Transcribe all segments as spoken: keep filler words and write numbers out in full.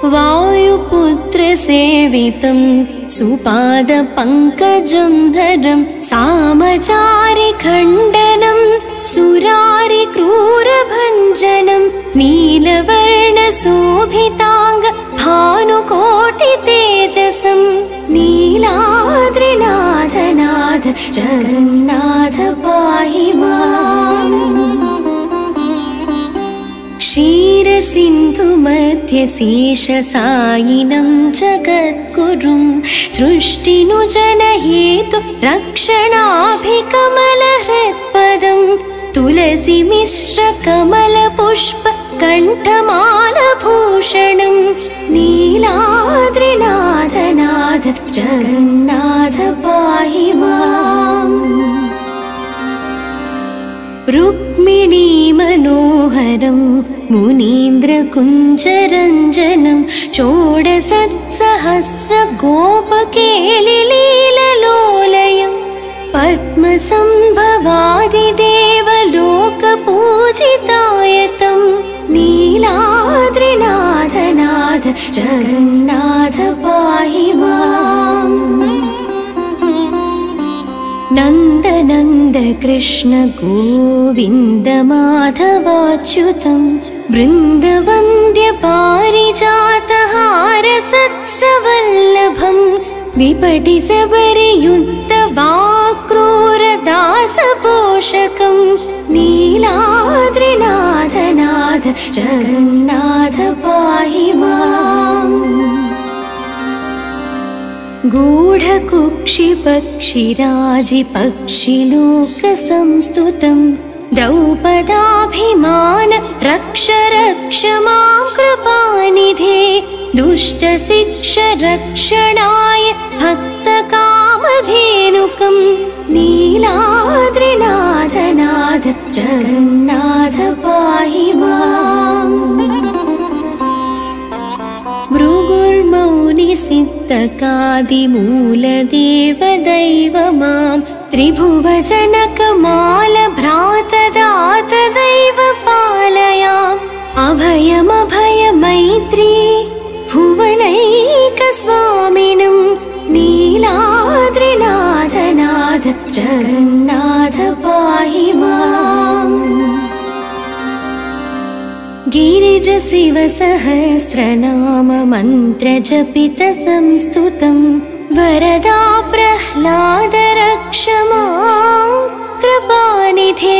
वायुपुत्रसेवितं सुपादपङ्कजं धरं सामचारिखण्डनं सुरारिक्रूरभञ्जनं नीलवर्णशोभिताङ्ग भानुकोटितेजसं नीलाद्रिनाथनाथ जगन्नाथ पाहि माम्। क्षीरसिन्धुमध्यशेषसायिनं जगद्गुरुं सृष्टिनुजनहेतु रक्षणाभिकमलहृत्पदं तुलसीमिश्रकमलपुष्पकण्ठमालभूषणं नीलाद्रिनाथनाथ जगन्नाथ पाहि माम्। रुक्मिणी मनोहरं मुनीन्द्रकुञ्जरञ्जनं षोडशसहस्रगोपकेलिलीललोलयं पद्मसंभवादिदेवलोकपूजितायतं नीलाद्रिनाथनाथ जगन्नाथ पाहि माम्। नन्दनन्द कृष्ण गोविन्द माधवाच्युतं वृन्दवन्द्य पारिजातहार सत्सवल्लभं विपटिसबरियुक्त वाक्रूरदासपोषकं नीलाद्रिनाथनाथ जगन्नाथ पाहि माम्। गूढकुक्षिपक्षिराजिपक्षिलोकसंस्तुतं द्रौपदाभिमान रक्ष रक्ष मां कृपानिधे दुष्टशिक्षरक्षणाय भक्तकामधेनुकं नीलाद्रिनाथनाथ जगन्नाथ पाहि माम्। भृगुर्मौनिसिद्धकादिमूलदेवदैव मां त्रिभुवजनकमालभ्रातदातदैव पालयाम् अभयमभयमैत्री भुवनैकस्वामिनं नीलाद्रिनाथनाथ जगन्नाथ पाहि माम्। गिरिज शिव सहस्रनाम मन्त्रजपित संस्तुतं वरदा प्रह्लाद रक्ष मां कृपानिधे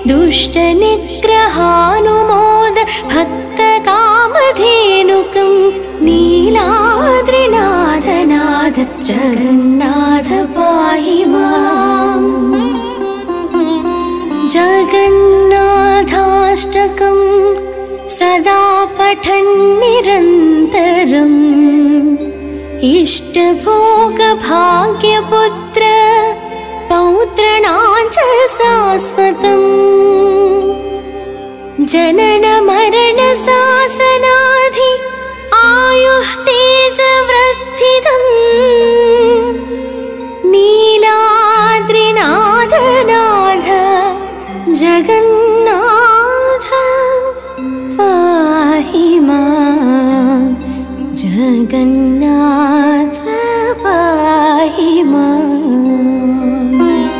दुष्टनिग्रहानुमोद भक्तकामधेनुकं नीलाद्रिनाथनाथ जगन्नाथ पाहि माम्। जगन्नाथाष्टकं सदा पठन् निरन्तरम् इष्टभोगभाग्यपुत्र पौत्रणां च शाश्वतम् जननमरणशासनाधि आयुः तेजवृद्धिदम् नीलाद्रिनाथनाथ जगन्नाथ पाहि माम् जगन्नाथ पाहि माम्।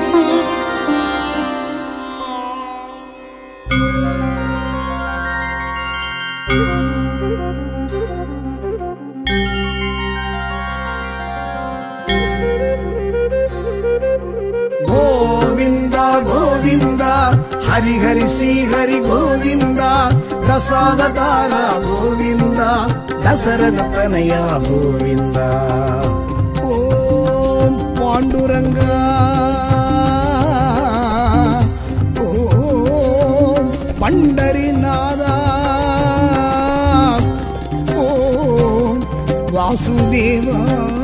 गोविंदा गोविंदा हरि हरि श्री हरि गोविंदा दशावतार गोविंदा दशरथ तनया गोविंदा ओम पांडुरंगा ओम पंडरीनाथा ओम वासुदेवा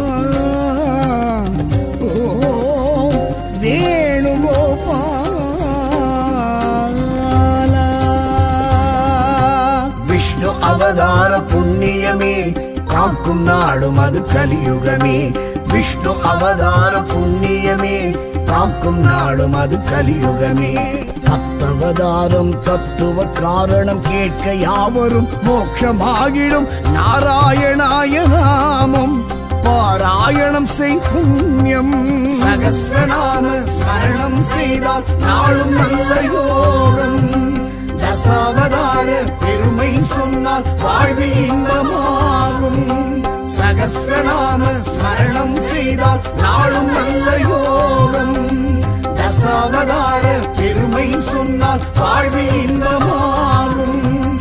அவதார புண்ணியமே காக்கும் நாடும் அது கலியுகமே விஷ்ணு அவதார புண்ணியமே காக்கும் நாடும் அது கலியுகமே தத்தவதாரம் தத்துவ காரணம் கேட்க யாவரும் மோட்சமாகிடும் நாராயணாய நாமம் பாராயணம் செய் புண்ணியம் சகஸ்ரநாம ஸ்மரணம் செய்தால் நாளும் நல்ல யோகம் தசாவதார பெருமை சொன்னால் வாழ்வில் இன்பமாகும் சகஸ்ரநாம ஸ்மரணம் செய்தால் நாளும் நல்ல யோகம் தசாவதார பெருமை சொன்னால் வாழ்வில் இன்பமாகும்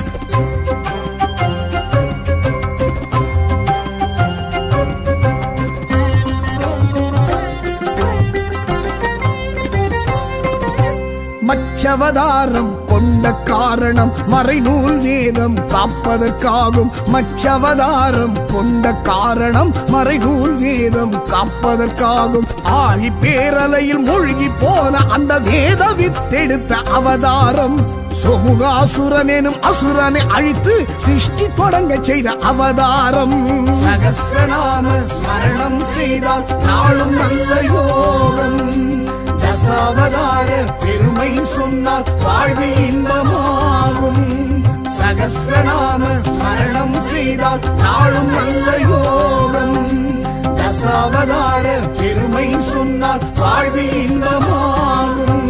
மச்சவதாரம் கொண்ட காரணம் மறைநூல் வேதம் காப்பதற்காகும் மச்சவதாரம் கொண்ட காரணம் மறைநூல் வேதம் காப்பதற்காகும் ஆழி பேரலையில் மூழ்கி போன அந்த வேத வித்தெடுத்த அவதாரம் சோமுகாசுரன் எனும் அசுரனை அழித்து சிருஷ்டி தொடங்க செய்த அவதாரம் சகஸ்ரநாம ஸ்மரணம் செய்தால் நாளும் நல்ல யோகம் தசாவதார பெருமை சொன்னால் வாழ்வில் இன்பமாகும் சகஸ்ரநாம ஸ்மரணம் செய்தால் நாளும் நல்ல யோகம் தசாவதார பெருமை சொன்னால் வாழ்வில் இன்பமாகும்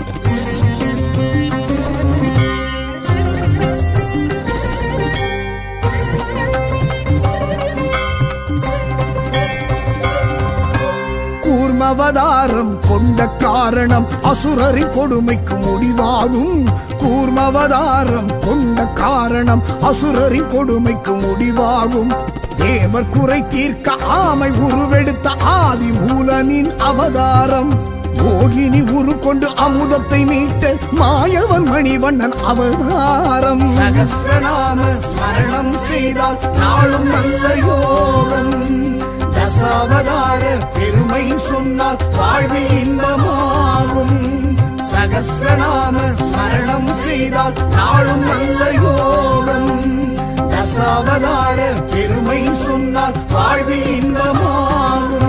கூர்மவதாரம் கொண்ட காரணம் அசுரரின் கொடுமைக்கு முடிவாகும் கூர்மவதாரம் கொண்ட காரணம் அசுரரின் கொடுமைக்கு முடிவாகும் தேவர் குறை தீர்க்க ஆமை உருவெடுத்த ஆதி மூலனின் அவதாரம் மோகினி உரு கொண்டு அமுதத்தை மீட்ட மாயவன் மணிவண்ணன் அவதாரம் சகஸ்ரநாம ஸ்மரணம் செய்தால் நாளும் நல்ல யோகம் தசாவதார பெருமை சொன்னால் வாழ்வில் இன்பமாகும் சகஸ்ரநாம ஸ்மரணம் செய்தால் நாளும் நல்ல யோகம் தசாவதார பெருமை சொன்னால் வாழ்வில் இன்பமாகும்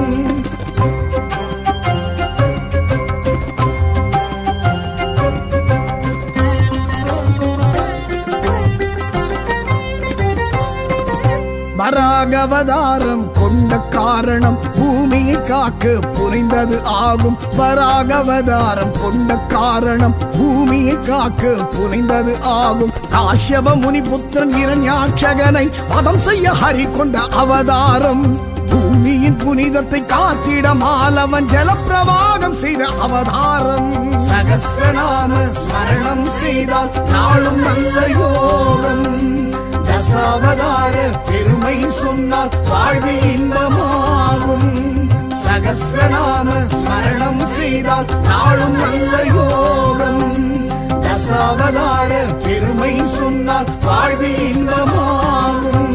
வராகவதாரம் கொண்ட காரணம் பூமியை காக்க புரிந்தது ஆகும் வராகவதாரம் கொண்ட காரணம் பூமியை காக்க புரிந்தது ஆகும் காஷ்யப முனி புத்திரன் இரண்யாட்சகனை வதம் செய்ய ஹரி கொண்ட அவதாரம் பூமியின் புனிதத்தை காத்திட மாலவன் ஜலப்பிரவாகம் செய்த அவதாரம் சகஸ்ரநாம ஸ்மரணம் செய்தால் நாளும் நல்ல யோகம் தசாவதார பெருமை சொன்னால் வாழ்வில் இன்பமாகும் சகஸ்ரநாம ஸ்மரணம் செய்தால் நாளும் நல்ல யோகம் தசாவதார பெருமை சொன்னால் வாழ்வில் இன்பமாகும்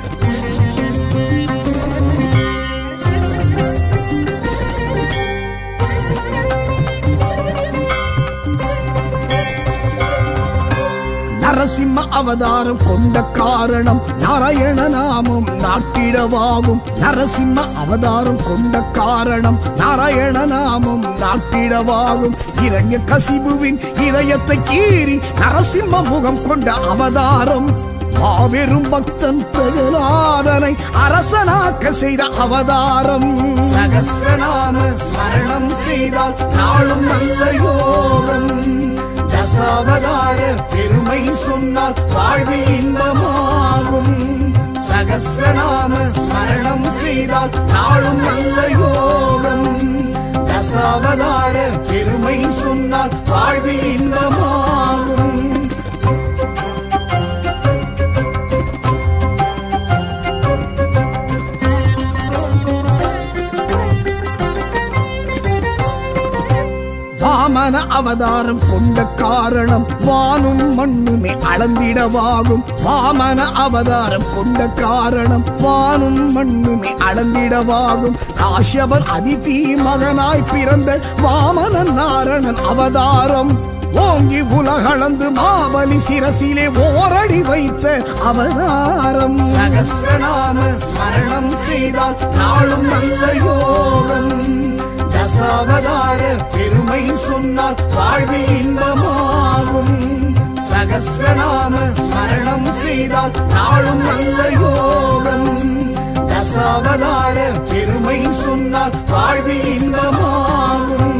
நரசிம்ம அவதாரம் கொண்ட காரணம் நாராயண நாமம் நாட்டிடவாகும் நரசிம்ம அவதாரம் கொண்ட காரணம் நாராயண நாமம் நாட்டிடவாகும் இரண்ய கசிபுவின் இதயத்தை கீறி நரசிம்ம முகம் கொண்ட அவதாரம் மாபெரும் பக்தன் பிரகலாதனை அரசனாக்க செய்த அவதாரம் சகஸ்ரநாம ஸ்மரணம் செய்தால் நாளும் நல்ல யோகம் தசாவதார பெருமை சொன்னால் வாழ்வில் இன்பமாகும் சகஸ்ரநாம ஸ்மரணம் செய்தால் நாளும் நல்ல யோகம் தசாவதார பெருமை சொன்னால் வாழ்வில் இன்பமாகும் வாமன அவதாரம் கொண்ட காரணம் வானும் மண்ணுமே அளந்திடவாகும் வாமன அவதாரம் கொண்ட காரணம் வானும் மண்ணுமே அளந்திடவாகும் காஷ்யபன் அதிதி மகனாய் பிறந்த வாமனன் நாரணன் அவதாரம் ஓங்கி உலகளந்து மாபலி சிரசிலே ஓரடி வைத்த அவதாரம் சகஸ்ரநாம ஸ்மரணம் செய்தால் நாளும் நல்ல யோகம் தசாவதார பெருமை சொன்னால் வாழ்வில் இன்பமாகும். சகஸ்ரநாம ஸ்மரணம் செய்தால் நாளும் நல்ல யோகம். தசாவதார பெருமை சொன்னால் வாழ்வில் இன்பமாகும்.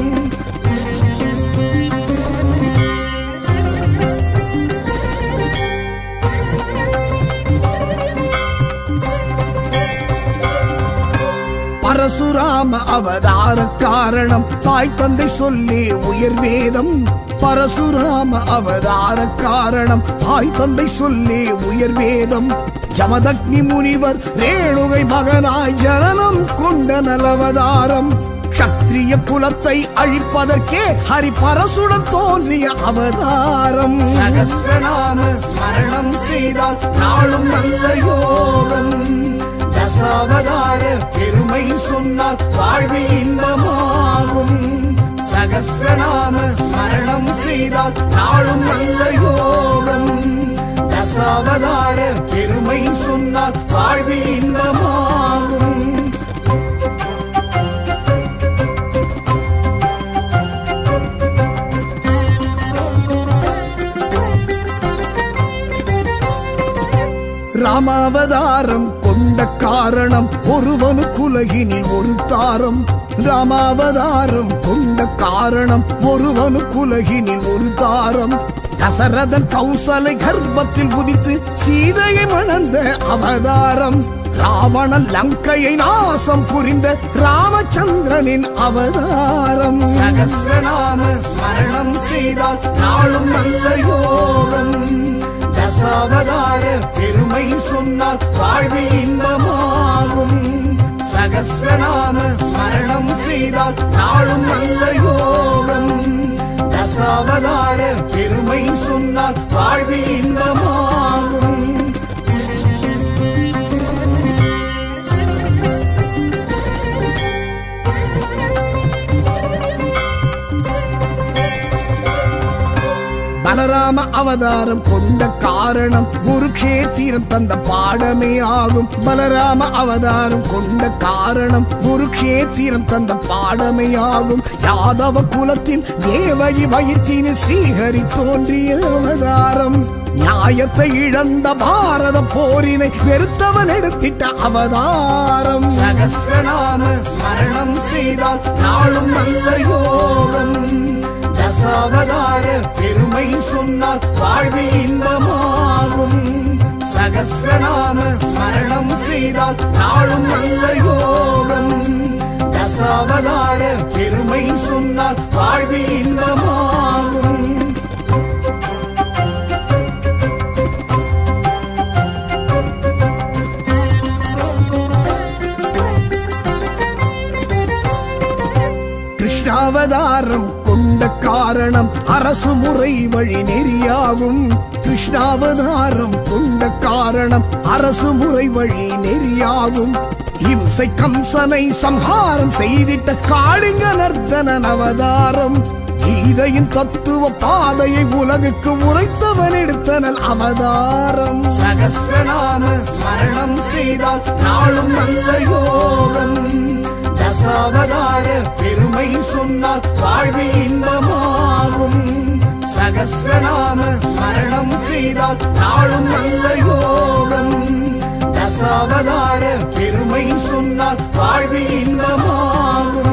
பரசுராம அவதார காரணம் தாய் தந்தை சொல்லி உயர் வேதம். பரசுராம அவதார காரணம் தாய் தந்தை சொல்லி உயர் வேதம். ஜமதக்னி முனிவர் ரேணுகை மகனாய் ஜனனம் கொண்ட நலவதாரம். சத்திரிய குலத்தை அழிப்பதற்கே ஹரி பரசுடன் தோன்றிய அவதாரம். சகஸ்ரநாம ஸ்மரணம் செய்தால் நாளும் நல்ல யோகம். தசாவதார பெருமை சொன்னால் வாழ்வில் இன்பமாகும். சகஸ்ரநாம ஸ்மரணம் செய்தால் நாளும் நல்ல யோகம். தசாவதார பெருமை சொன்னால் வாழ்வில் இன்பமாகும். ராமாவதாரம் கொண்ட காரணம் ஒருவனுக்குலகினில் ஒரு தாரம். ராமாவதாரம் கொண்ட காரணம் ஒருவனுக்குலகினில் ஒரு தாரம். தசரதன் கௌசலை கர்ப்பத்தில் உதித்து சீதையை மணந்த அவதாரம். ராவணன் லங்கையை நாசம் புரிந்த ராமச்சந்திரனின் அவதாரம். சகஸ்ரநாம ஸ்மரணம் செய்தால் நாளும் நல்ல யோகம். தசாவதார பெருமை சொன்னால் வாழ்வில் இன்பமாகும். சகஸ்ரநாம ஸ்மரணம் செய்தால் நாளும் நல்ல யோகம். தசாவதார பெருமை சொன்னால் வாழ்வில் இன்பமாகும். பலராம அவதாரம் கொண்ட காரணம் குருக்ஷேத்திரம் தந்த பாடமே ஆகும். பலராம அவதாரம் கொண்ட காரணம் குருக்ஷேத்திரம் தந்த பாடமே ஆகும். யாதவ குலத்தின் தேவகி வயிற்றினில் ஸ்ரீஹரி தோன்றிய அவதாரம். நியாயத்தை இழந்த பாரத போரினை வெறுத்தவன் எடுத்திட்ட அவதாரம். சகஸ்ரநாம ஸ்மரணம் செய்தால் நாளும் நல்ல யோகம். தசாவதார பெருமை சொன்னால் வாழ்வில் இன்பமாகும். சகஸ்ரநாம ஸ்மரணம் செய்தால் நாளும் நல்ல யோகம். தசாவதார பெருமை சொன்னால் வாழ்வில் இன்பமாகும். கிருஷ்ணாவதாரம் கொண்ட காரணம் அரசு முறை வழி நெறியாகும். கிருஷ்ணாவதாரம் கொண்ட காரணம் அரசு முறை வழி நெறியாகும். இம்சை கம்சனை சம்ஹாரம் செய்திட்ட காளிங்க நர்த்தனன் அவதாரம். கீதையின் தத்துவ பாதையை உலகுக்கு உரைத்தவன் எடுத்தனல் அவதாரம். சகஸ்ரநாம ஸ்மரணம் செய்தால் நாளும் நல்ல யோகம். தசாவதார பெருமை சொன்னால் வாழ்வில் இன்பமாகும். சகஸ்ரநாம ஸ்மரணம் செய்தால் நாளும் நல்ல யோகம். தசாவதார பெருமை சொன்னால் வாழ்வில் இன்பமாகும்.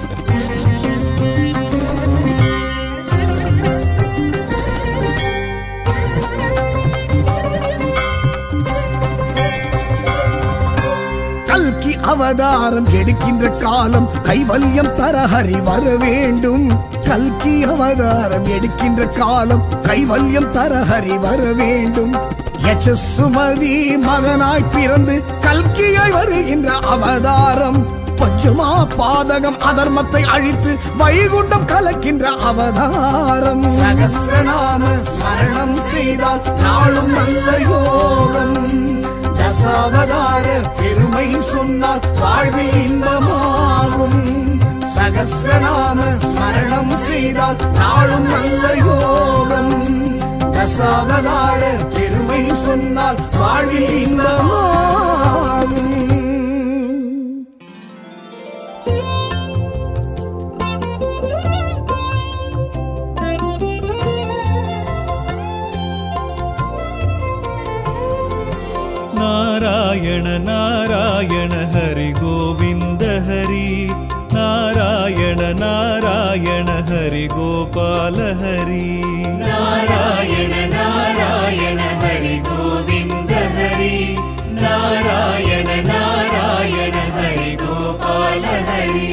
கல்கி அவதாரம் எடுக்கின்ற காலம் கைவல்யம் தர ஹரி வர வேண்டும். கல்கி அவதாரம் எடுக்கின்ற காலம் கைவல்யம் தர ஹரி வர வேண்டும். யசசுமதி மகனாய் பிறந்து கல்கியாய் வருகின்ற அவதாரம். பஞ்சமா பாதகம் அதர்மத்தை அழித்து வைகுண்டம் கலக்கின்ற அவதாரம். சகஸ்ரநாம ஸ்மரணம் செய்தால் நாளும் நல்ல யோகம். தசாவதார பெருமை சொன்னால் வாழ்வில் இன்பமாகும். சகஸ்ரநாம ஸ்மரணம் செய்தால் நாளும் நல்ல யோகம். தசாவதார பெருமை சொன்னால் வாழ்வில் இன்பமாகும். नारायण नारायण हरि गोविंद हरि नारायण नारायण हरि गोपाल हरि नारायण नारायण हरि गोविंद हरि नारायण नारायण हरि गोपाल हरि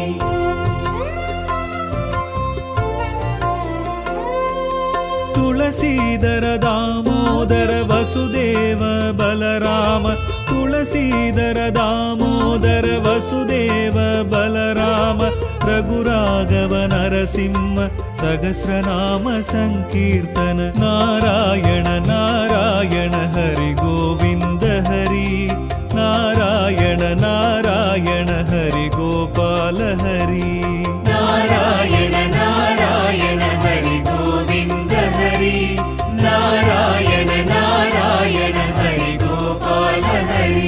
तुलसीधर दामोदर वसुदेव बलराम तुलसीधर दामोदर वसुदेव बलराम रघुराघव नरसिंह सहस्रनाम संकीर्तन नारायण नारायण हरि गोविंद हरि नारायण नारायण हरि गोपाल हरि नारायण नारायण हरि गोविंद हरि नारायण नारायण हरि गोपाल हरि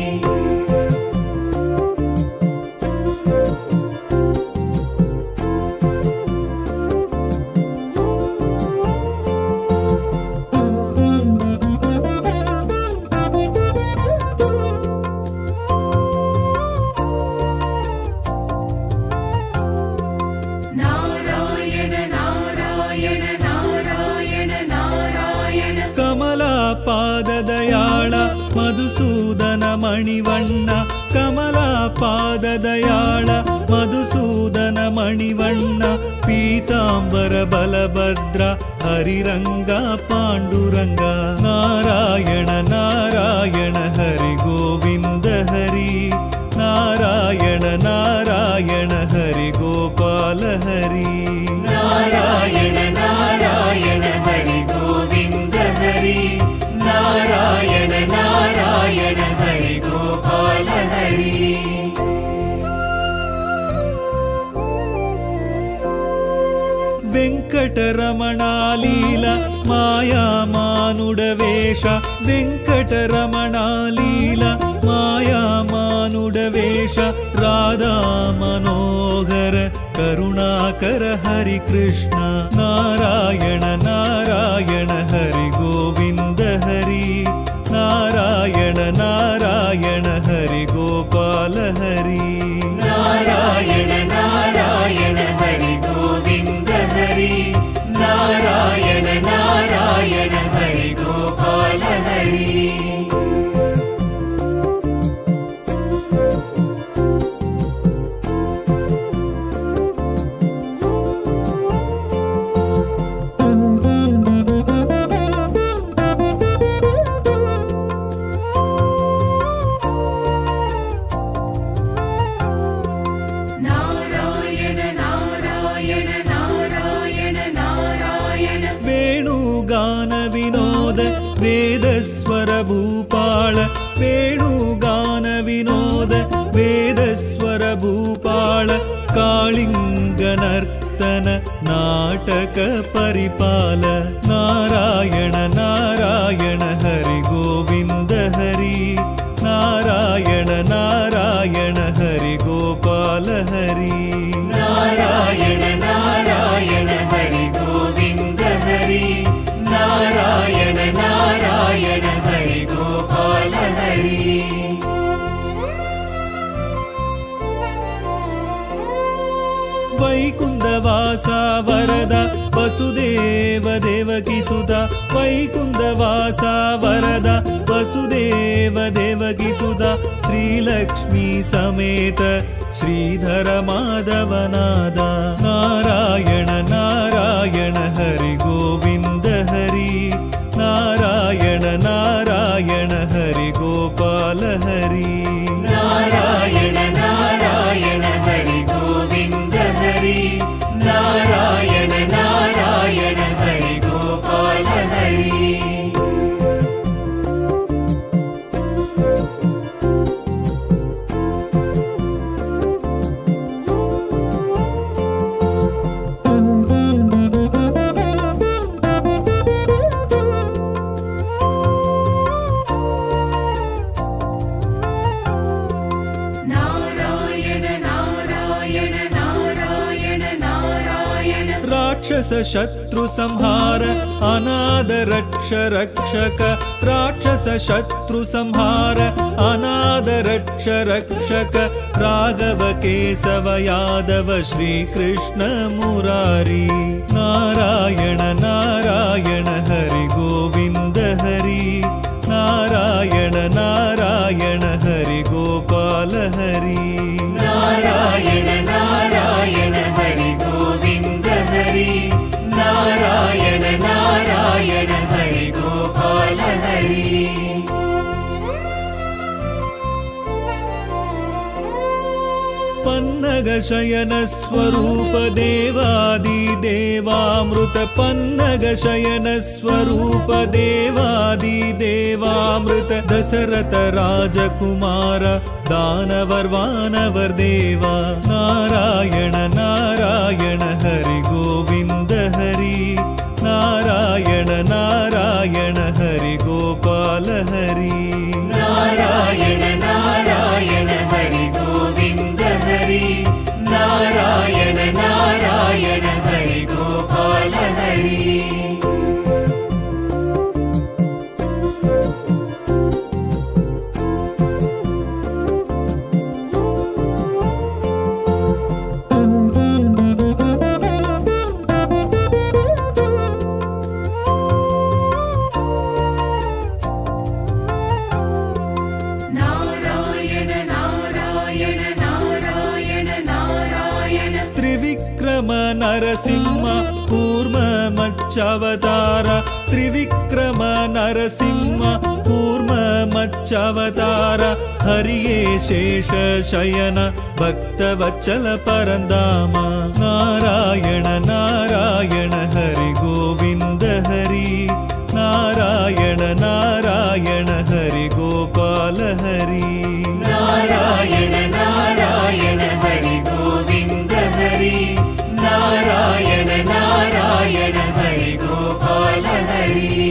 पाददयाळ मधुसूदन मणिवण्ण कमला पाददयाळ मधुसूदन मणिवण्ण पीतांबर बलभद्र हरिरंग पाण्डुरंग नारायण नारायण हरि गोविंद हरि नारायण नारायण हरि गोपाल हरि नारायण नारायण हरि गोविंद हरि नारायण नारायण हरि गोपाल हरि वेंकटरमणा लीला माया मानुड वेश वेंकटरमणा लीला माया मानुड वेश राधा मनोहर करुणाकर हरि कृष्ण नारायण नारायण हरि गोविंद हरि नारायण नारायण हरि गोपाल हरि नारायण नारायण हरि गोविंद हरि नारायण नारायण हरि गोपाल हरि वेदस्वर भूपाल वेणुगान विनोद वेदस्वर भूपाल कालिंग नर्तन नाटक परिपाल नारायण नारायण हरि गोविंद हरि नारायण नारायण हरि गोपाल हरि नारायण नारायण हरि गोविंद हरि नारायण नारायण हरि गोपाल हरि वैकुंठवासा वरदा वसुदेव देवकी सुता वैकुंठवासा वरदा वसुदेव देवकी सुता श्रीलक्ष्मी समेत श्रीधर माधवनादा नारायण नारायण हरि गोविंद हरि नारायण नारायण हरि गोपाल हरि नारायण नारायण हरि गोविंद हरि नारायण नारायण हरि गोपाल हरि राक्षस शत्रु संहार अनाद रक्ष रक्षक राक्षस शत्रु संहार अनाद रक्ष रक्षक राघव केशव यादव श्री कृष्ण मुरारी नारायण नारायण हरि गोविंद हरि नारायण नारायण हरि गोपाल हरि नारायण नारायण हरि गोविंद हरि नारायण नारायण हरि गोपाल हरि पन्नग शयन स्वरूप देवादि देवामृत पन्नग शयन स्वरूप देवादि देवामृत दशरथ राजकुमार दानवर वानवर देवा नारायण नारायण हरि गोविंद हरि नारायण नारायण हरि गोपाल हरि नारायण नारायण हरि गोविंद हरि नारायण नारायण हरि गोपाल हरि नरसिंह कूर्म मच्चावतार त्रिविक्रम नरसिंह कूर्म मच्चावतार हरिये शेष शयन भक्तवत्सल परंदाम नारायण नारायण हरि गोविंद हरि नारायण नारायण हरि गोपाल हरि नारायण नारायण हरि गोविंद हरि नारायण नारायण हरि गोपाल हरि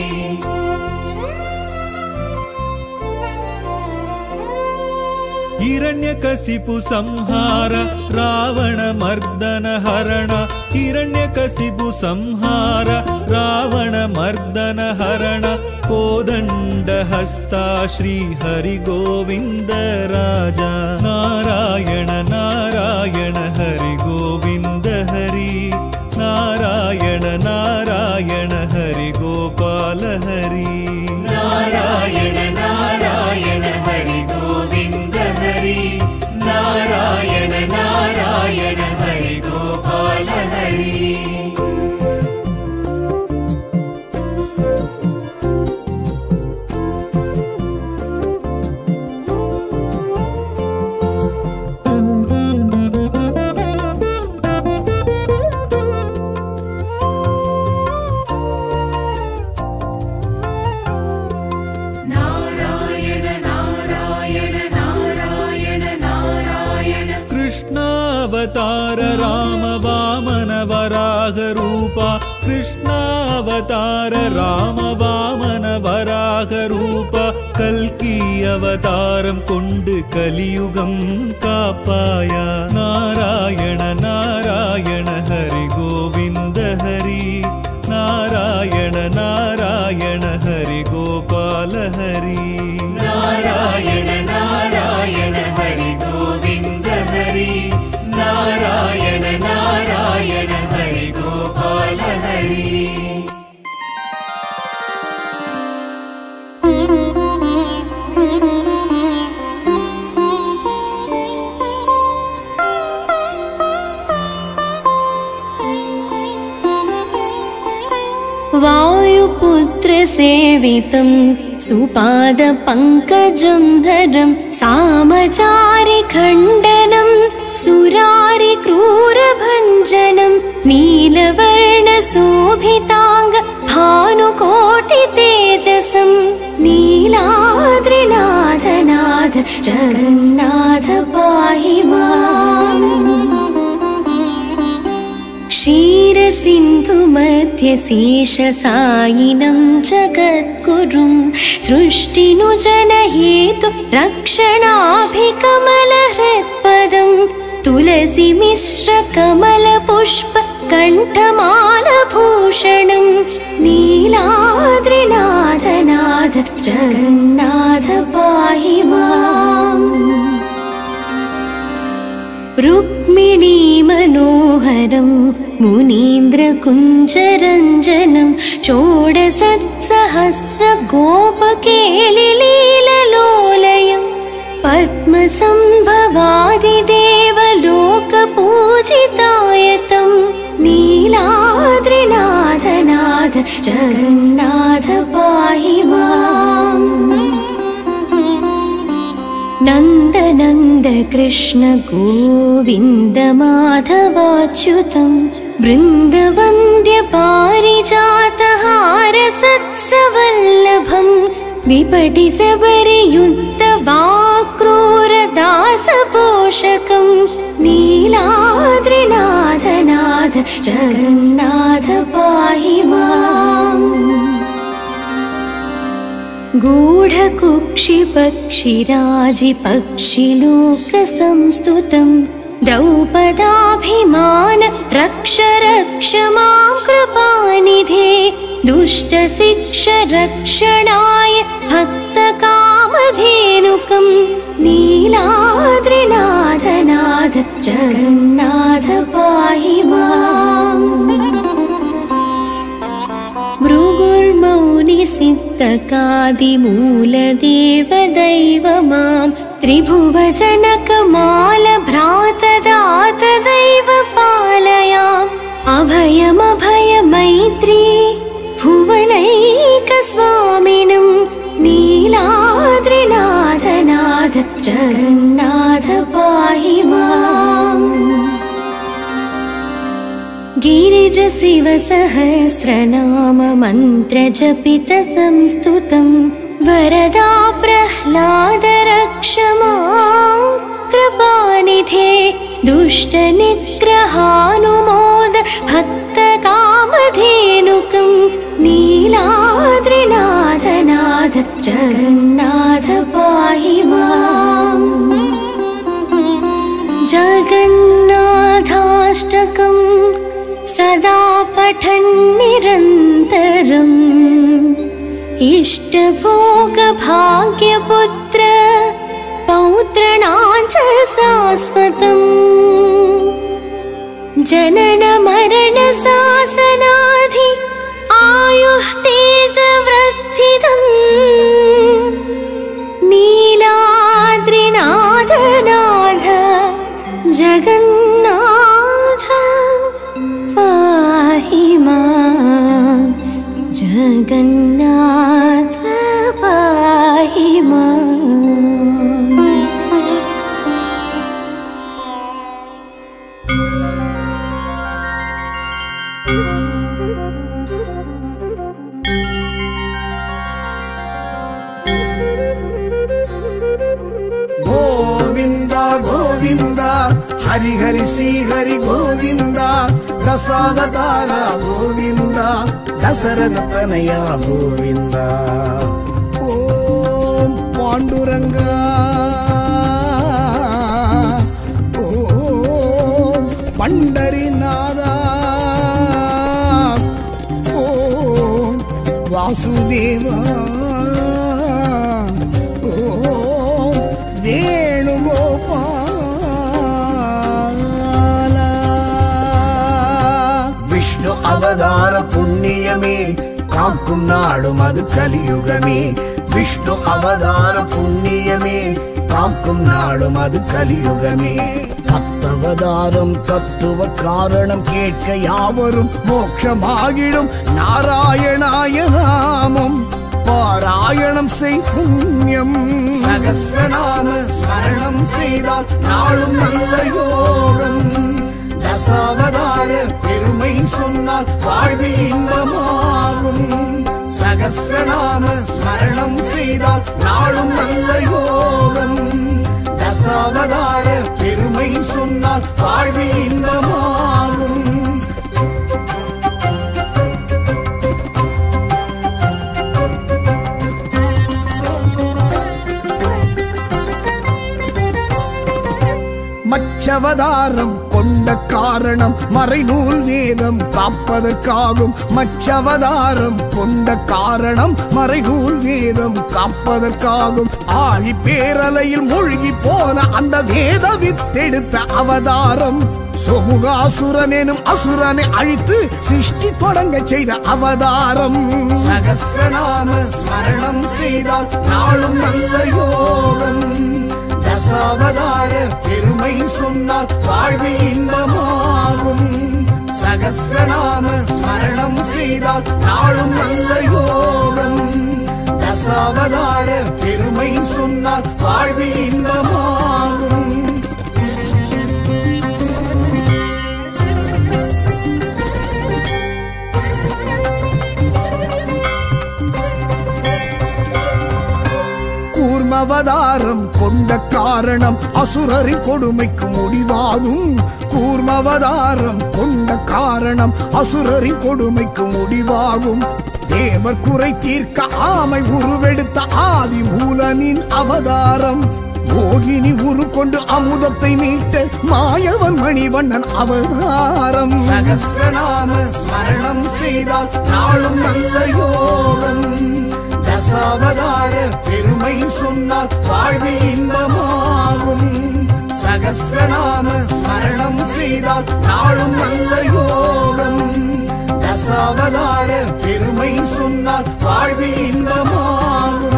हिरण्यकशिपु संहार रावण मर्दन हरण हिरण्यकशिपु संहार रावण मर्दन हरण कोदंड हस्ता श्री हरि गोविंद राजा नारायण नारायण हरि गोविंद हरि नारायण नारायण हरि गोपाल हरि नारायण नारायण हरि गोविंद हरि नारायण नारायण हरि गोपाल हरि कृष्णावतार राम वामन वराह रूपा कृष्णावतार राम वामन वराह रूपा कल्कि अवतारम कोंडु कलियुगम कापाया नारायण नारायण हरि गोविंद हरि नारायण नारायण हरि गोपाल हरि नारायण नारायण हरि गोविंद हरि नारायण नारायण हरि गोपाल हरि वायुपुत्र सेवितं सुपाद पंकजं धरं सामचारि खण्डनं सुरारि क्रूरभञ्जनं नीलवर्ण शोभितांग भानुकोटि तेजसं नीलाद्रिनाथ नाथ जगन्नाथ पाहि माम् क्षीरसिन्धु मध्य शेषसायिनं जगद्गुरुं सृष्टिनुजनहेतु रक्षणाभिकमलहृत्पदं तुलसी मिश्र कमल पुष्प कण्ठमालभूषणं नीलाद्रिनाथ नाथ जगन्नाथ पाहि माम् रुक्मिणी मनोहरं मुनीन्द्रकुञ्जरञ्जनं षोडशसहस्र गोपकेलिलीललोलयम् पद्मसंभवादिदेवलोकपूजितायतं नीलाद्रिनाथ नाथ जगन्नाथ पाहि माम् नन्द कृष्ण गोविन्द माधवाच्युतं वृन्दवन्द्य पारिजातहार सत्सवल्लभं विपटि सबरियुक्त वाक्रूरदासपोषकं नीलाद्रिनाथ नाथ जगन्नाथ पाहि माम् गूढकुक्षिपक्षिराजिपक्षिलोकसंस्तुतं द्रौपदाभिमान रक्ष रक्ष मां कृपानिधे दुष्टशिक्ष रक्षणाय भक्तकामधेनुकं नीलाद्रिनाथ नाथ जगन्नाथ पाहि माम् भृगुर्मौनिसिद्धकादिमूलदेवदैव मां त्रिभुवजनकमालभ्रातदातदैव पालयाम् अभयमभयमैत्री भुवनैकस्वामिनं नीलाद्रिनाथ नाथ जगन्नाथ पाहि माम् गिरिज शिव सहस्रनाम मंत्र जपित संस्तुतं वरदा प्रह्लाद रक्ष मां कृपानिधे दुष्ट निग्रहानुमोद भक्त कामधेनुकं नीलाद्रिनाथ नाथ जगन्नाथ पाहि माम् जगन्नाथाष्टकं सदा पठन् निरन्तरम् इष्टभोगभाग्यपुत्र पौत्रणां च शाश्वतम् जनन मरण शासनाधि आयुः तेजवृद्धिदम् नीलाद्रिनाथ नाथ जगन्नाथ पाहि माम् जगन्नाथ पाहि माम्। गोविंद गोविंद हरि हरि श्री हरि गोविंद दशावतार गोविंद दशरथ तनया गोविंद ओम पांडुरंगा ओम पंडरीनाथा ओम वासुदेवा ओम वेणुगोपाल विष्णु अवतार पुण्यमे काक्कुम नाडुम अदु कलियुगमे विष्णु अवतार पुण्यमे काक्कुम नाडुम अदु कलियुगमे भक्तवतारम तत्व कारणम केट्क यावरुम मोक्षमागिडुम नारायणाय नामम पारायणम सेय पुण्यम सहस्रनाम स्मरणम செய்தால் நாளும் நல்ல யோகம் தசாவதார பெருமை சொன்னால் வாழ்வில் இன்பமாகும் சகஸ்ரநாம ஸ்மரணம் செய்தால் நாளும் நல்ல யோகம் தசாவதார பெருமை சொன்னால் வாழ்வில் இன்பமாகும் மச்சவதாரம் கொண்ட காரணம் மறைநூல் வேதம் காப்பதற்காகும். மச்சவதாரம் கொண்ட காரணம் மறைநூல் வேதம் காப்பதற்காகும். ஆழி பேரலையில் மூழ்கி போன அந்த வேத வித்தெடுத்த அவதாரம். சோமுகாசுரன் எனும் அசுரனை அழித்து சிருஷ்டி தொடங்க செய்த அவதாரம். சகஸ்ரநாம ஸ்மரணம் செய்தால் நாளும் நல்ல யோகம். தசாவதார பெருமை சொன்னால் வாழ்வில் இன்பமாகும். சகஸ்ரநாம ஸ்மரணம் செய்தால் நாளும் நல்ல யோகம். தசாவதார பெருமை சொன்னால் வாழ்வில் இன்பமாகும். கூர்மவதாரம் கொண்ட காரணம் அசுரரின் கொடுமைக்கு முடிவாகும். கூர்மவதாரம் கொண்ட காரணம் அசுரரின் கொடுமைக்கு முடிவாகும். தேவர் குறை தீர்க்க ஆமை உருவெடுத்த ஆதி மூலனின் அவதாரம். மோகினி உரு கொண்டு அமுதத்தை மீட்ட மாயவன் மணிவண்ணன் அவதாரம். சகஸ்ரநாம ஸ்மரணம் செய்தால் நாளும் நல்ல யோகம். தசாவதார பெருமை சொன்னால் வாழ்வில் இன்பமாகும். சகஸ்ரநாம ஸ்மரணம் செய்தால் நாளும் நல்ல யோகம். தசாவதார பெருமை சொன்னால் வாழ்வில் இன்பமாகும்.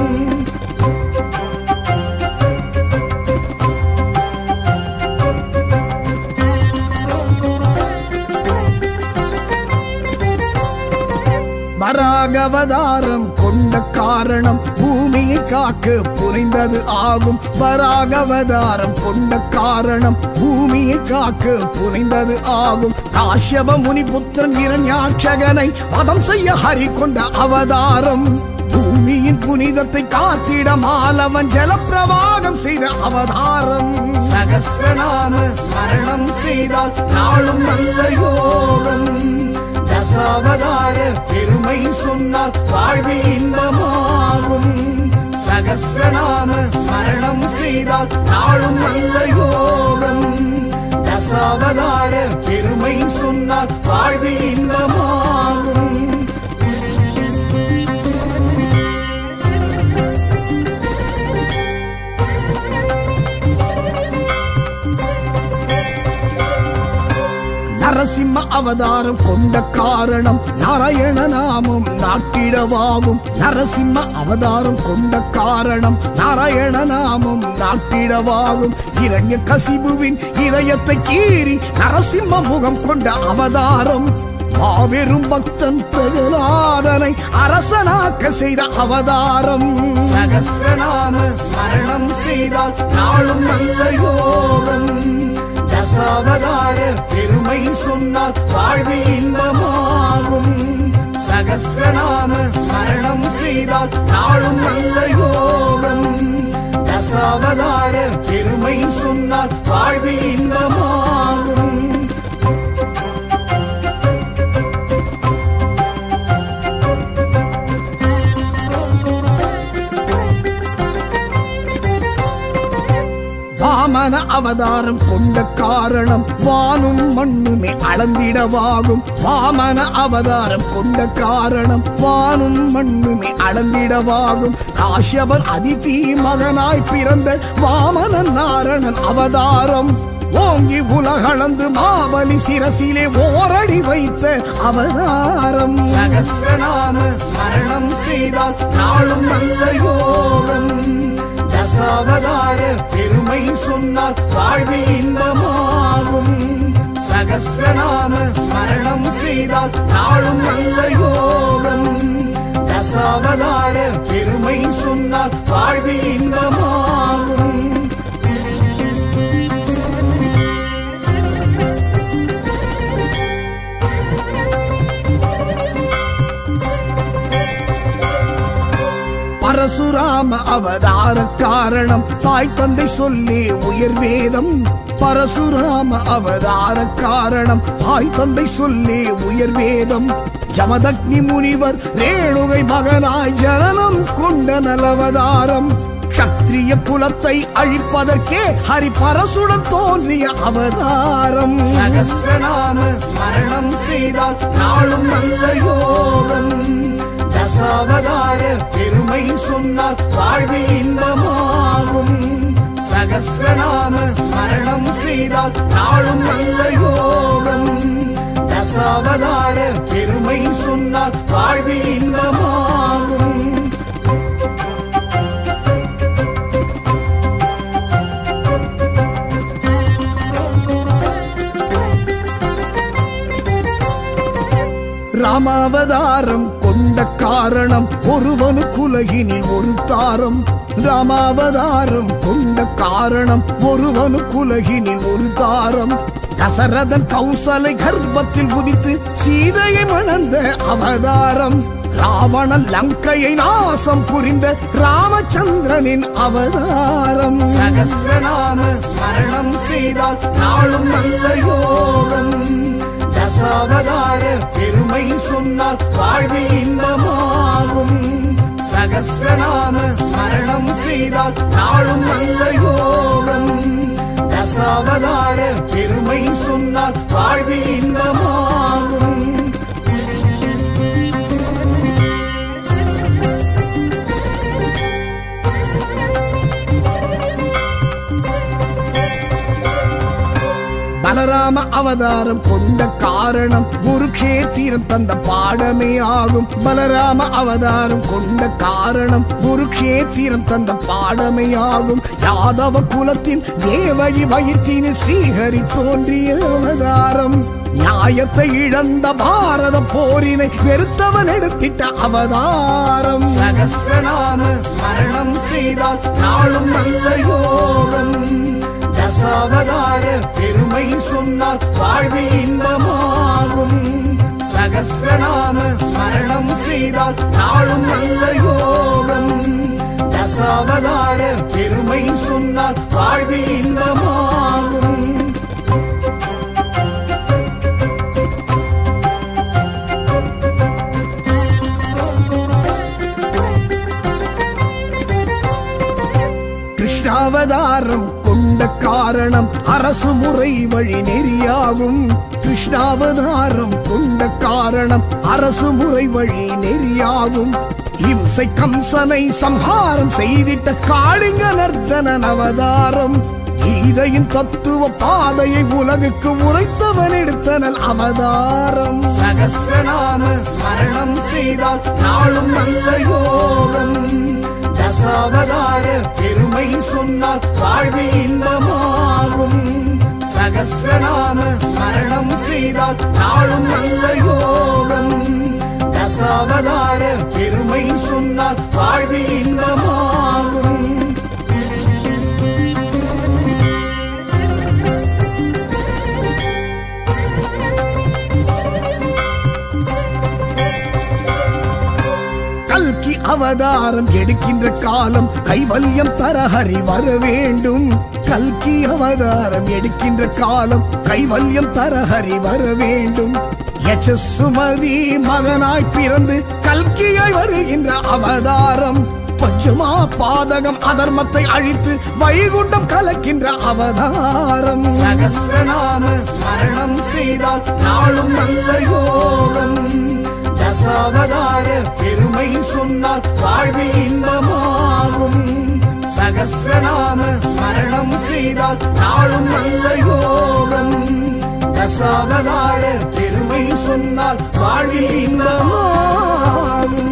வராகவதாரம் கொண்ட காரணம் பூமியை காக்க புரிந்தது ஆகும். வராகவதாரம் கொண்ட காரணம் பூமியை காக்க புரிந்தது ஆகும். காஷ்யப முனி புத்திரன் இரண்யாட்சகனை வதம் செய்ய ஹரி கொண்ட அவதாரம். பூமியின் புனிதத்தை காத்திட மாலவன் ஜலப்பிரவாகம் செய்த அவதாரம். சகஸ்ரநாம ஸ்மரணம் செய்தால் நாளும் நல்ல யோகம். தசாவதார பெருமை சொன்னால் வாழ்வில் இன்பமாகும். சகஸ்ரநாம ஸ்மரணம் செய்தால் நாளும் நல்ல யோகம். தசாவதார பெருமை சொன்னால் வாழ்வில் இன்பமாகும். நரசிம்ம அவதாரம் கொண்ட காரணம் நாராயண நாமம் நாட்டிடவாகும். நரசிம்ம அவதாரம் கொண்ட காரணம் நாராயண நாமம் நாட்டிடவாகும். இரண்ய கசிபுவின் இதயத்தை கீறி நரசிம்ம முகம் கொண்ட அவதாரம். மாபெரும் பக்தன் பிரகலாதனை அரசனாக்க செய்த அவதாரம். சகஸ்ரநாம ஸ்மரணம் செய்தால் நாளும் நல்ல யோகம். தசாவதார பெருமை சொன்னால் வாழ்வில் இன்பமாகும். சகஸ்ரநாம ஸ்மரணம் செய்தால் நாளும் நல்ல யோகம். தசாவதார பெருமை சொன்னால் வாழ்வில் இன்பமாகும். வாமன அவதாரம் கொண்ட காரணம் வானும் மண்ணுமே அளந்திடவாகும். வாமன அவதாரம் கொண்ட காரணம் வானும் மண்ணுமே அளந்திடவாகும். காஷ்யபன் அதிதி மகனாய் பிறந்த வாமனன் நாரணன் அவதாரம். ஓங்கி உலகளந்து மாபலி சிரசிலே ஓரடி வைத்த அவதாரம். சகஸ்ரநாம ஸ்மரணம் செய்தால் நாளும் நல்ல யோகம். தசாவதார பெருமை சொன்னால் வாழ்வில் இன்பமாகும். சகஸ்ரநாம ஸ்மரணம் செய்தால் நாளும் நல்ல யோகம். தசாவதார பெருமை சொன்னால் வாழ்வில் இன்பமாகும். பரசுராம அவதார காரணம் தாய் தந்தை சொல்லி உயர் வேதம். பரசுராம அவதார காரணம் தாய் தந்தை சொல்லி உயர் வேதம். ஜமதக்னி முனிவர் ரேணுகை மகனாய் ஜனனம் கொண்ட நலவதாரம். சக்தி சத்திரிய குலத்தை அழிப்பதற்கே ஹரிபரசுடன் தோன்றிய அவதாரம். சகஸ்ரநாம ஸ்மரணம் செய்தால் நாளும் நல்ல யோகம். தசாவதார பெருமை சொன்னால் வாழ்வில் இன்பமாகும். சகஸ்ரநாம ஸ்மரணம் செய்தால் நாளும் நல்ல யோகம். தசாவதார பெருமை சொன்னால் வாழ்வில் இன்பமாகும். ராமாவதாரம் கொண்ட காரணம் ஒருவனுக்குலகினில் ஒரு தாரம். ராமாவதாரம் கொண்ட காரணம் ஒருவனுக்குலகினில் ஒரு தாரம். தசரதன் கௌசலை கர்ப்பத்தில் உதித்து சீதையை மணந்த அவதாரம். ராவணன் லங்கையை நாசம் புரிந்த ராமச்சந்திரனின் அவதாரம். சகஸ்ரநாம ஸ்மரணம் செய்தால் நாளும் நல்ல யோகம். தசாவதார பெருமை சொன்னால் வாழ்வில் இன்பமாகும். சகஸ்ரநாம ஸ்மரணம் செய்தால் நாளும் நல்ல யோகம். தசாவதார பெருமை சொன்னால் வாழ்வில் இன்பமாகும். பலராம அவதாரம் கொண்ட காரணம் குருக்ஷேத்திரம் தந்த பாடமே ஆகும். பலராம அவதாரம் கொண்ட காரணம் குருக்ஷேத்திரம் தந்த பாடமே ஆகும். யாதவ குலத்தின் தேவகி வயிற்றினில் ஸ்ரீஹரி தோன்றிய அவதாரம். நியாயத்தை இழந்த பாரத போரினை வெறுத்தவன் எடுத்திட்ட அவதாரம். சகஸ்ரநாம ஸ்மரணம் செய்தால் நாளும் நல்ல யோகம். தசாவதார பெருமை சொன்னால் வாழ்வில் இன்பமாகும். சகஸ்ரநாம ஸ்மரணம் செய்தால் நாளும் நல்ல யோகம். தசாவதார பெருமை சொன்னால் வாழ்வில் இன்பமாகும். கிருஷ்ணாவதாரம் கொண்ட காரணம் அரசு முறை வழி நெறியாகும். கிருஷ்ணாவதாரம் கொண்ட காரணம் அரசு முறை வழி நெறியாகும். இம்சை கம்சனை சம்ஹாரம் செய்திட்ட காளிங்க நர்த்தனன் அவதாரம். கீதையின் தத்துவ பாதையை உலகுக்கு உரைத்தவன் எடுத்தனல் அவதாரம். சகஸ்ரநாம ஸ்மரணம் செய்தால் நாளும் நல்ல யோகம். தசாவதார பெருமை சொன்னால் வாழ்வில் இன்பமாகும். சகஸ்ரநாம ஸ்மரணம் செய்தால் நாளும் நல்ல யோகம். தசாவதார பெருமை சொன்னால் வாழ்வில் இன்பமாகும். கல்கி அவதாரம் எடுக்கின்ற காலம் கைவல்யம் தர ஹரி வர வேண்டும். கல்கி அவதாரம் எடுக்கின்ற காலம் கைவல்யம் தர ஹரி வர வேண்டும். யசசுமதி மகனாய் பிறந்து கல்கியாய் வருகின்ற அவதாரம். பஞ்சமா பாதகம் அதர்மத்தை அழித்து வைகுண்டம் கலக்கின்ற அவதாரம். சகஸ்ரநாம ஸ்மரணம் செய்தால் நாளும் நல்ல யோகம். தசாவதார பெருமை சொன்னால் வாழ்வில் இன்பமாகும். சகஸ்ரநாம ஸ்மரணம் செய்தால் நாளும் நல்ல யோகம். தசாவதார பெருமை சொன்னால் வாழ்வில் இன்பமாகும்.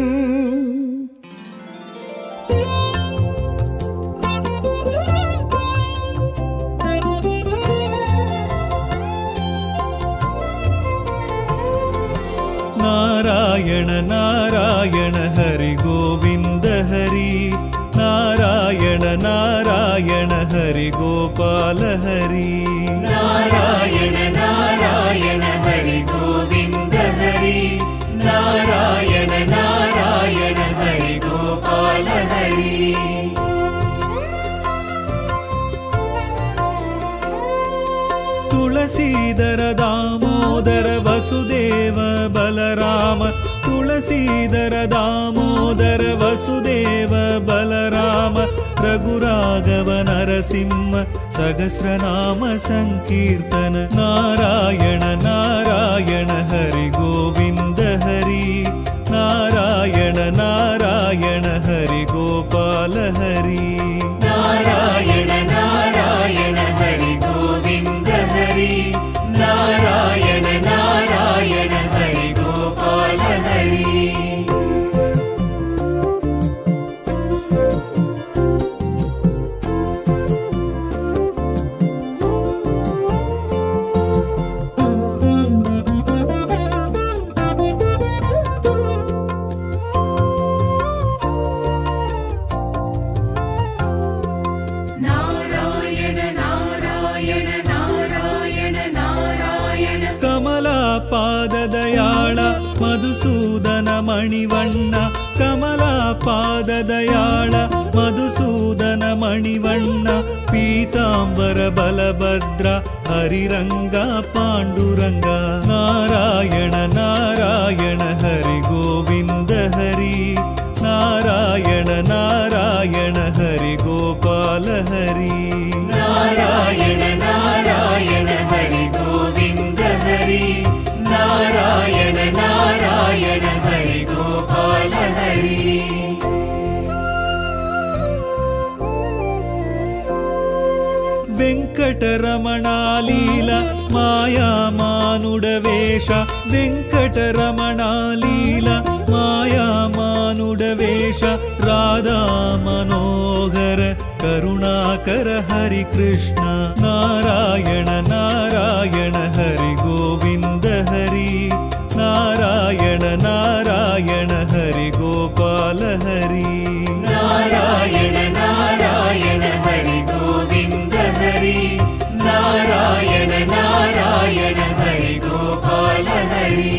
நாராயண நாராயண ஹரி கோவிந்த ஹரி. நாராயண நாராயண ஹரி கோபால ஹரி. நாராயண நாராயண ஹரி கோவிந்த ஹரி. நாராயண நாராயண ஹரி கோபால ஹரி. ತುಳಸೀಧರ ದಾಮೋದರ ವಸುದೇವ ಬಲರಾಮ. ತುಳಸೀಧರ ದಾಮೋದರ ವಸುದೇವ ಬಲರಾಮ. राघव नरसिंह सहस्रनाम संकीर्तन नारायण नारायण हरि गोविंद हरि नारायण नारायण हरि गोपाल हरि नारायण नारायण हरि गोविंद हरि नारायण नारायण हरि गोपाल हरि पाददयाळ मधुसूदन मणिवण्ण कमला पाददयाळ मधुसूदन मणिवण्ण पीतांबर बलभद्र हरिरंग पाण्डुरंग नारायण नारायण हरि गोविंद हरि नारायण नारायण हरि गोपाल हरि नारायण नारायण हरि गोविंद हरि नारायण नारायण हरि गोपाल हरि वेंकटरमणालीला माया मानुडवेश वेंकटरमणालीला माया मानुडवेश राधा मनोहर करुणाकर हरि कृष्ण नारायण नारायण हरि गोविंद हरि नारायण नारायण हरि गोपाल हरि नारायण नारायण हरि गोविंद हरि नारायण नारायण हरि गोपाल हरि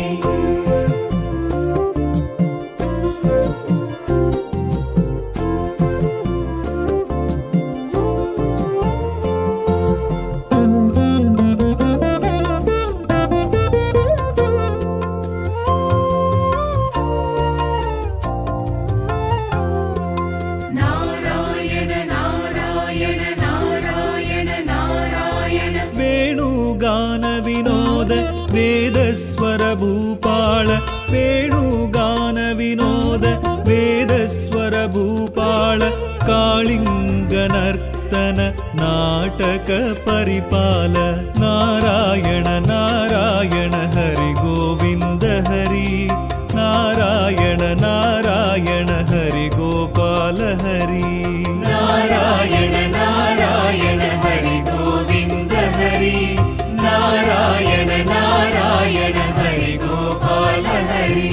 वेदस्वर भूपाल वेणुगान विनोद वेदस्वर भूपाल कालिंग नर्तन नाटक परिपाल नारायण नारायण हरि गोविंद हरि नारायण नारायण हरि गोपाल हरि नारायण नारायण हरि गोविंद हरि नारायण नारायण हरि गोपाल हरि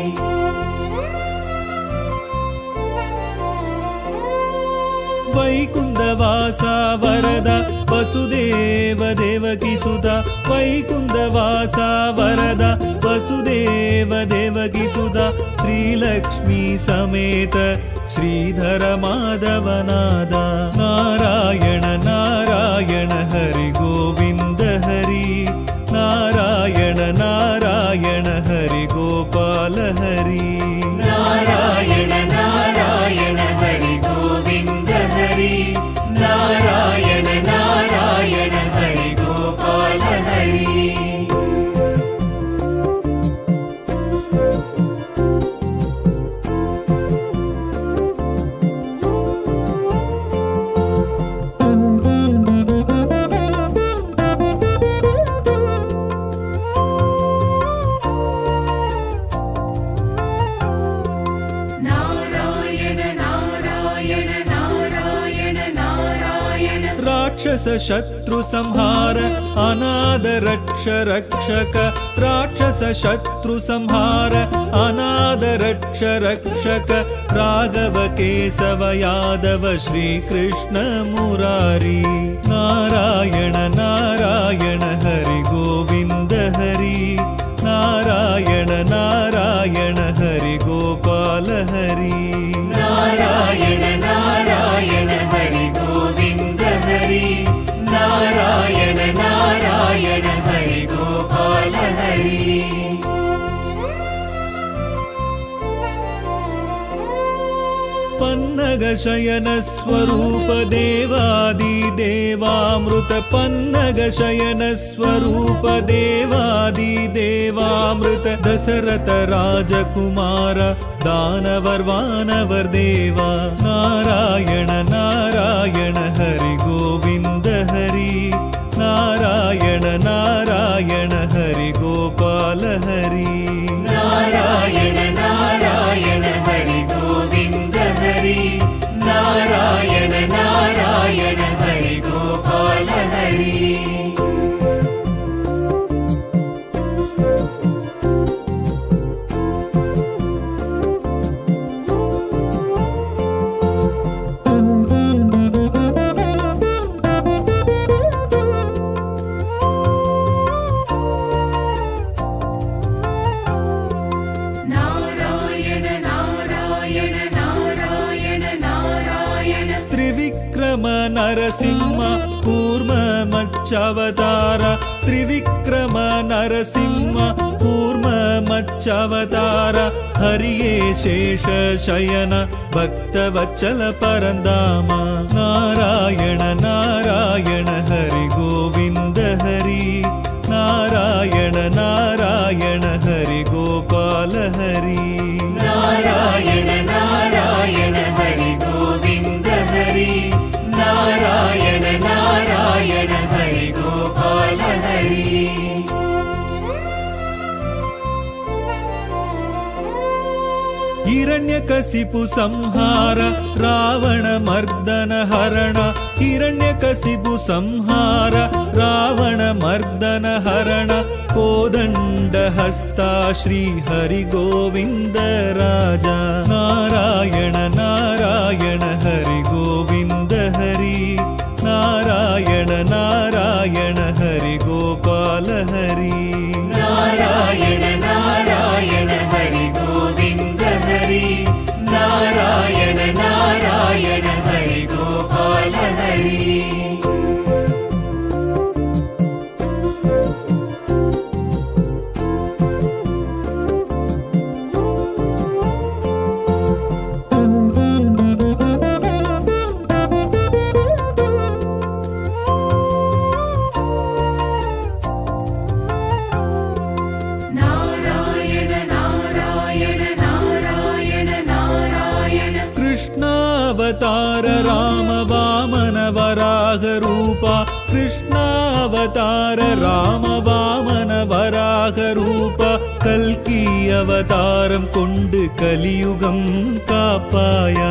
वैकुंठवासा वरद वसुदेव देवकी सुता वैकुंठवासा वरद वसुदेव देवकी सुता श्रीलक्ष्मी समेत श्रीधर माधवनाद नारायण नारायण हरि गोविंद हरि नारायण नारायण हरि गोपाल हरि नारायण नारायण हरि गोविंद हरि नारायण नारायण हरि गोपाल हरि राक्षस शत्रु संहार अनाद रक्ष रक्षक राक्षस शत्रु संहार अनाद रक्ष रक्षक राघव केशव यादव श्री कृष्ण मुरारी नारायण नारायण हरि गोविंद हरि नारायण नारायण हरि गोपाल हरि नारायण नारायण हरि गोविंद हरि नारायण नारायण हरि गोपाल हरि पन्नग शयन स्वरूप देवादिदेवामृत पन्नग शयन स्वरूप देवादिदेवामृत दशरथ राजकुमार दानवर वानवर देवा नारायण नारायण हरि गोविंद हरि नारायण नारायण हरि गोपाल हरि नारायण नारायण हरि गोविंद हरि नारायण नारायण हरि गोपाल हरि नरसिंह कूर्म मच्चावतार त्रिविक्रम नरसिंह कूर्म मच्चावतार हरिये शेष शयन भक्तवत्सल परंदाम नारायण नारायण हरि गोविंद हरि नारायण नारायण हरि गोपाल हरि नारायण नारायण हरि गोविंद हरि नारायण नारायण हरि गोपाल हरि हिरण्यकशिपु संहार रावण मर्दन हरण हिरण्यकशिपु संहार रावण मर्दन हरण कोदंड हस्ता श्री हरि गोविंद राजा नारायण नारायण हरि गोविंद हरि नारायण नारायण हरि गोपाल हरि नारायण नारायण हरि गोविंद हरि नारायण नारायण हरि गोपाल हरि कृष्णावतार राम वामन वराह रूपा कृष्णावतार राम वामन वराह रूपा कल्कि अवतारम कोंडु कलियुगम कापाया